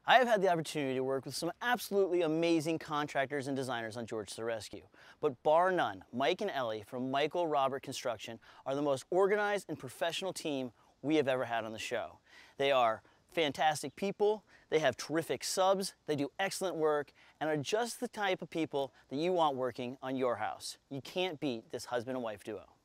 I have had the opportunity to work with some absolutely amazing contractors and designers on George the Rescue. But bar none, Mike and Ellie from Michael Robert Construction are the most organized and professional team we have ever had on the show. They are fantastic people, they have terrific subs, they do excellent work, and are just the type of people that you want working on your house. You can't beat this husband and wife duo.